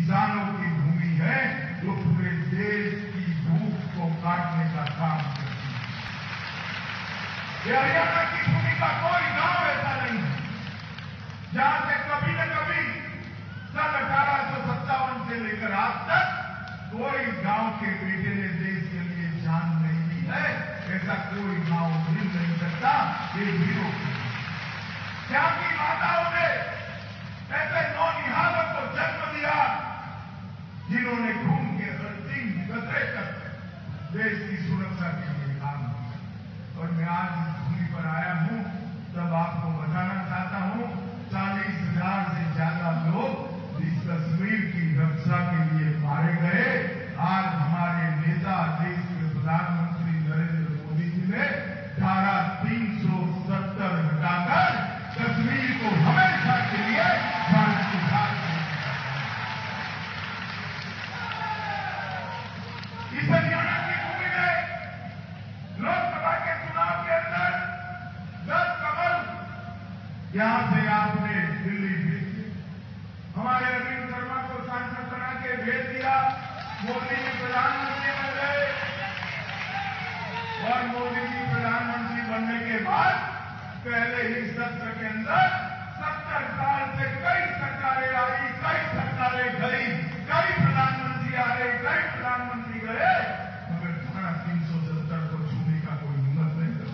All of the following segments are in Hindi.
किसानों की भूमि है जो पूरे देश की भूख को काटने का काम करती है। ये हरियाणा की भूमि का कोई गांव ऐसा नहीं है जहां से कभी न कभी सन 1857 से लेकर आज तक कोई गांव के बेटे ने देश के लिए जान नहीं दी है। ऐसा कोई गांव मिल नहीं सकता। ये वीरों क्या की माताओं ने ऐसे नौनिहालों को जन्म दिया जिन्होंने खून के अंतिम कतरे तक देश की सुरक्षा के लिए काम किया। और मैं आज इस भूमि पर आया हूं तब आपको बताना चाहता हूं 40,000 से ज्यादा लोग इस कश्मीर की रक्षा के लिए मारे गए। आज हमारे नेता देश के प्रधानमंत्री नरेंद्र मोदी जी ने धारा 370 हटाकर कश्मीर को हमेशा के लिए भारत के साथ इस हरियाणा की भूमि में लोकसभा के चुनाव के अंदर 10 कमल यहां से आपने दिल्ली भेज दिए। हमारे अरविंद शर्मा को सांसद बना के भेज दिया। मोदी जी प्रधानमंत्री बन गए और मोदी जी प्रधानमंत्री बनने के बाद पहले ही सत्र के अंदर 70 साल से कई सरकारें आई, कई सरकारें गई, कई प्रधानमंत्री आ रहे, कई प्रधानमंत्री गए, मगर धारा 370 को छूने का कोई हिम्मत नहीं कर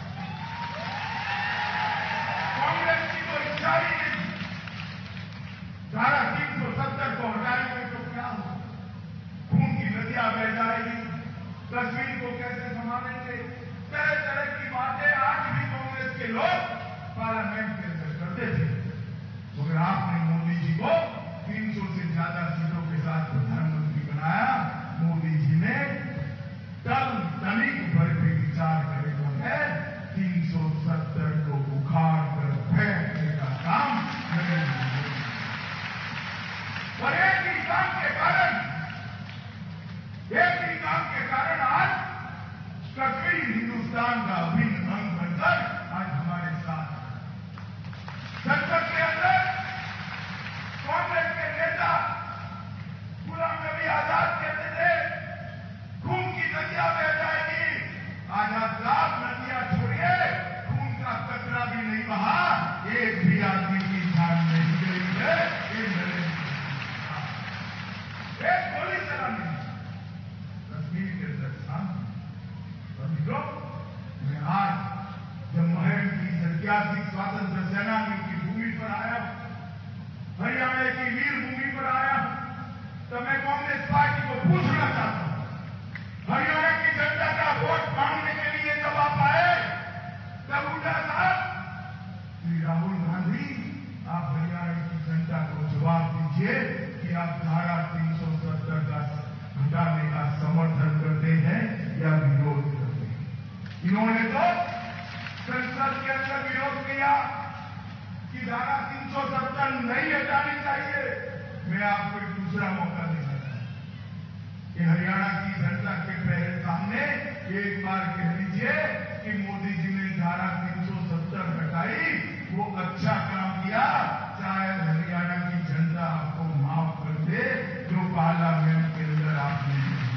कांग्रेस की कोई इच्छा ही नहीं। धारा 370 को हटाएंगे तो क्या होगा? खून की नदियां बह जाएगी। कश्मीर को कैसे संभालेंगे? तरह तरह की बातें आज भी कांग्रेस के लोग पार्लियामेंट के अंदर करते थे। मगर आपने मोदी जी को 300 से ज्यादा सीटों के साथ प्रधानमंत्री बनाया। मोदी जी ने तनिक भर भी विचार करे बगैर 370 को उखाड़ कर फेंकने का काम नरेंद्र मोदी। और एक ही काम के कारण आज कश्मीर हिंदुस्तान का अभिन्न अंग बनकर आज हमारे साथ संसद के अंदर कांग्रेस के नेता गुलाम नबी आजाद कहते थे खून की नदियां बह जाएगी। आज आप लाख नदियां छोड़िए, खून का कचरा भी नहीं बहा। एक भी आदमी की जान नहीं गई है। एक गोली चला नहीं कश्मीर के अंदर शांति। मैं आज जब महम की ऐतिहासिक स्वातंत्र सेनानी की भूमि पर आया, हरियाणा की वीर भूमि पर आया, तो मैं कांग्रेस पार्टी को पूछना चाहता हूं, हरियाणा की जनता का वोट मांगने के लिए जब आप आए तब उल्टा साहब श्री राहुल गांधी, आप हरियाणा की जनता को जवाब दीजिए कि आप धारा 370 का हटाने का समर्थन करते हैं या विरोध करते हैं। इन्होंने तो संसद के अंदर विरोध किया कि धारा 370 नहीं हटानी चाहिए। मैं आपको एक दूसरा मौका देना चाहता हूं कि हरियाणा की जनता के सामने एक बार कह दीजिए कि मोदी जी ने धारा 370 हटाई, वो अच्छा काम किया। शायद हरियाणा की जनता आपको माफ कर दे जो पार्लियामेंट के अंदर आपने।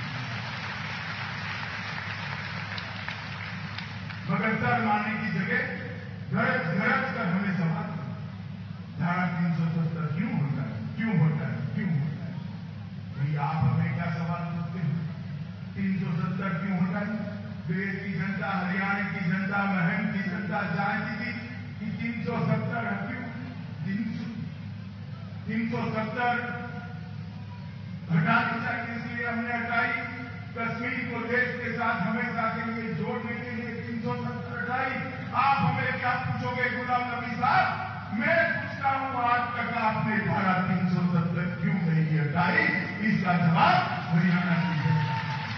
मगर सर मानने की जगह गरज कर हमें सवाल धारा 370 क्यों होता है, क्यों होता है, क्यों होता है? भाई आप हमें क्या सवाल पूछते हैं? 370 क्यों होता है? देश की जनता, हरियाणा की जनता, महम की जनता चाहती थी कि 370 क्यों 370 हटानी चाहिए, इसलिए हमने हटाई। कश्मीर को देश के साथ हमेशा के लिए जोड़ने के लिए 370 हटाई। आप हमें क्या पूछोगे गुलाम नबी साहब? मैं पूछता हूं आज तक आपने धारा 370 क्यों नहीं हटाई? इसका जवाब हरियाणा की जनता।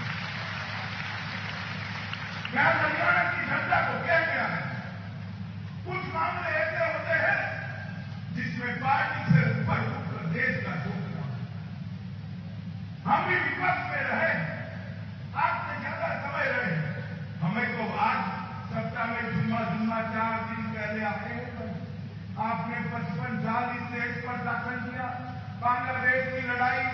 क्या हरियाणा की जनता को कह गया है? कुछ मामले ऐसे होते हैं जिसमें पार्टी से ऊपर देश का सोचना। हम भी विपक्ष में रहे, आपसे ज्यादा समय रहे। हमें तो आज सत्ता में जुम्मा 4 दिन पहले आए आपने 55 साल इस देश पर शासन किया। बांग्लादेश की लड़ाई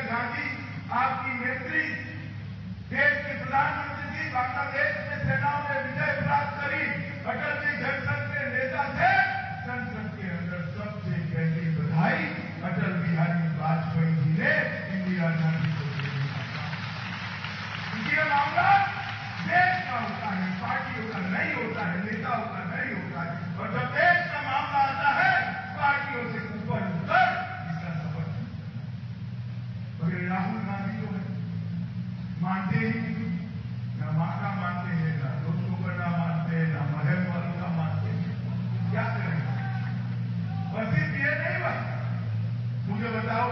गांधी आपकी नेत्री देश के प्रधानमंत्री जी, बांग्लादेश में सेनाओं ने विजय प्राप्त करी, अटल जी जनसंघ के नेता थे, संसद के अंदर सबसे पहली बधाई अटल बिहारी वाजपेयी जी ने इंदिरा गांधी को देने का काम। ये मामला देश का होता है, पार्टियों का नहीं होता है, नेताओं का नहीं होता है। और जब देश का मामला आता है, पार्टियों से ऊपर उठकर इसका सबक। मगर राहुल गांधी जो है मानते ही न माता मानते हैं, न दोस्तों का ना मानते हैं, न महल वालों का मानते हैं। क्या करेंगे? और सिर्फ ये नहीं बात, मुझे बताओ,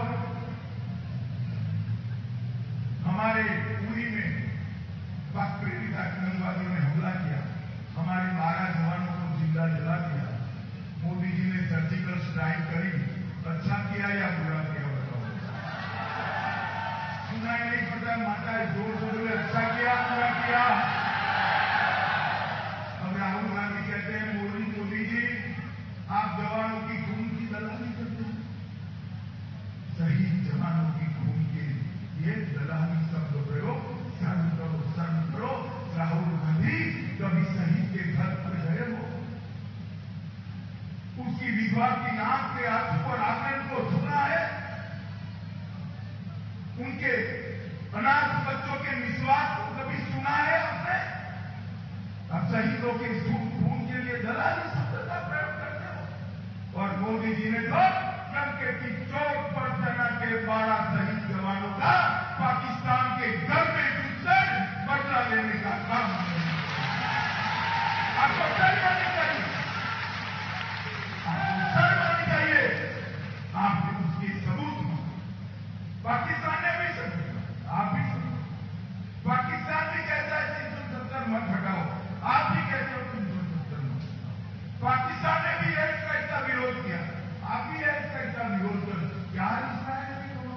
हमारे पूरी में पाक प्रेरित आतंकवादियों ने हमला किया, हमारे 12 जवानों को जिंदा जला दिया। मोदी जी ने सर्जिकल स्ट्राइक करी, अच्छा किया या बुरा किया बताओ? सुना ही नहीं पड़ता, माता जोर से बोले अच्छा किया बुरा किया। अब राहुल गांधी कहते हैं मोदी जी आप जवानों की खून की दलाली करते हैं। शहीद जवानों की खून के ये दलाली शब्द प्रयोग सर्व करो। राहुल गांधी कभी शहीद के घर पर गए हो? उसकी विधवा की आंख के आंसू और आंगन को छूना है? उनके अनाथ बच्चों के निस्वार्थ को कभी सुना है आपने? अब शहीदों के खून के लिए दलाली शब्द का प्रयोग करते हो। और मोदी जी ने तो डंके की चोट पर सेना के 12 शहीद जवानों का पाकिस्तान के घर में घुसकर बदला लेने का काम किया। आपको शर्म आनी चाहिए, आपको शर्म आनी चाहिए। आपने उसके सबूत पाकिस्तान ने भी समझा, आप भी समझो। पाकिस्तान भी कहता है 370 मत हटाओ, आप भी कहते हो 370 मत। पाकिस्तान ने भी इसका विरोध किया, आप भी इसका विरोध कर। क्या रिश्ता है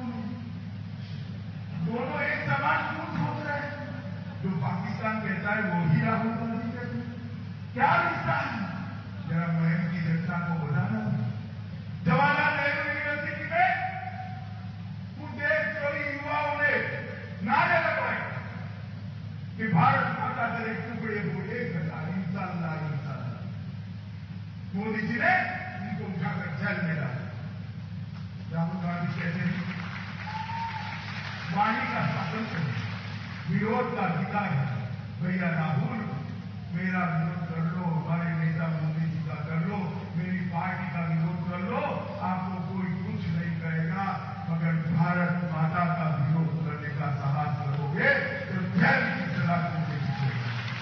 दोनों एक समान क्यों सोच रहे हैं? जो पाकिस्तान कहता है वो ही राहुल गांधी कहते हैं। क्या रिश्ता है? जरा महम की जनता को बताना। जवाहरलाल नेहरू यूनिवर्सिटी में उन देशद्रोही युवाओं ने नारे लगवाए कि भारत माता तेरे टुकड़े हो एक हजार, इंशाअल्लाह इंशाअल्लाह। मोदी जी ने उनको उठाकर जेल में डाला। राहुल गांधी कहते हैं वाणी का स्वातंत्र है, विरोध का अधिकार है। भैया राहुल, मेरा विरोध कर लो, हमारे नेता मोदी जी का कर लो, मेरी पार्टी का विरोध कर लो, आपको कोई कुछ नहीं कहेगा। मगर भारत माता का विरोध करने का साहस करोगे तो जेल की सजा तुमसे मिलेगी।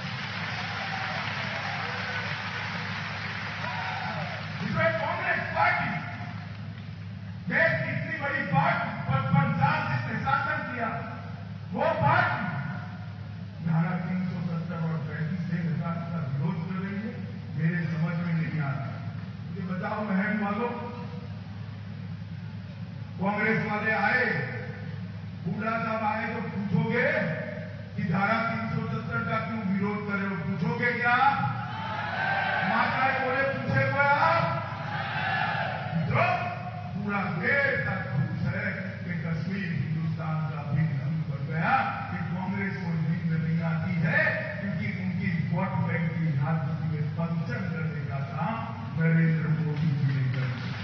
इसमें कांग्रेस पार्टी, देश की इतनी बड़ी पार्टी, 55 साल जिसने शासन किया, वो पार्टी धारा 370 और 35 का विरोध कर रही है। मेरे समझ में नहीं आता। मुझे बताओ बहन वालों, कांग्रेस वाले आए, बूढ़ा साहब आए तो पूछोगे कि धारा 370 का क्यों विरोध कर रहे हो? पूछोगे क्या? माताएं बोले पूछे कोई आप? जो पूरा देश तक खुश है कि कश्मीर हिंदुस्तान का भी अंग बन गया, कि कांग्रेस को नींद नहीं आती है, क्योंकि उनकी वोट बैंक की राजनीति में फंक्शन करने का काम नरेंद्र मोदी जी ने कर दिया।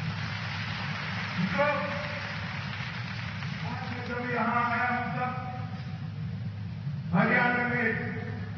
जब यहां आया हम सब हरियाणा में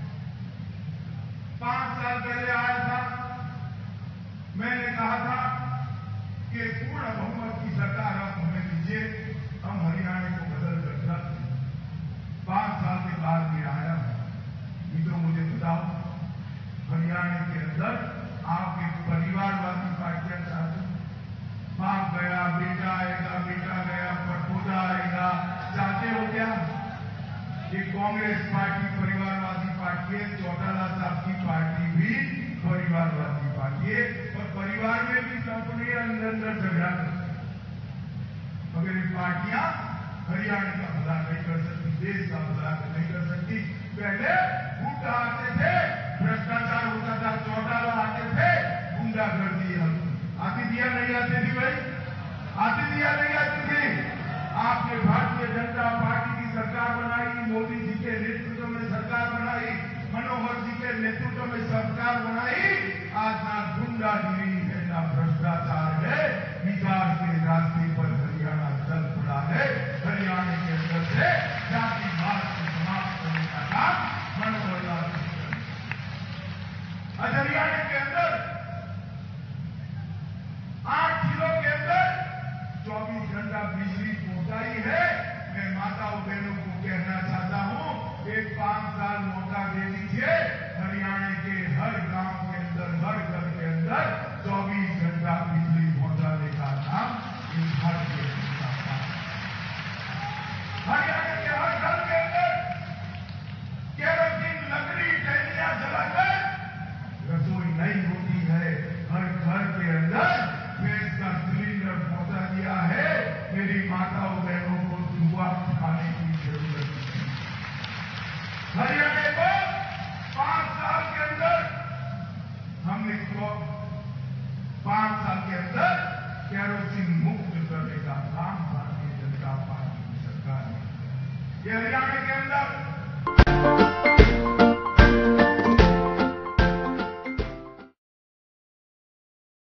5 साल पहले आया था, मैंने कहा था कि पूर्ण बहुमत की सरकार आप हमें दीजिए, हम हरियाणा को बदल कर रख दें। 5 साल के बाद मैं आया हूं। मित्रों मुझे बताओ, हरियाणा के अंदर आपके परिवारवादी पार्टियां चाहते हैं, बाप गया बेटा आएगा, बेटा गया परपोता आएगा, चाहते हो क्या? ये कांग्रेस पार्टी परिवारवादी पार्टी है, चौटाला साहब की पार्टी भी परिवारवादी पार्टी है, और परिवार में भी कंपनी अंदर झगड़ा करती है। मगर ये पार्टियां हरियाणा का भला नहीं कर सकती, देश का भला नहीं कर सकती। पहले गुंडा आते थे, भ्रष्टाचार होता था, चौटाला आते थे, गुंडागर्दी आती थी या नहीं आती थी भाई? आती थी या नहीं आती थी? आपने भारतीय जनता कि हरियाणा के अंदर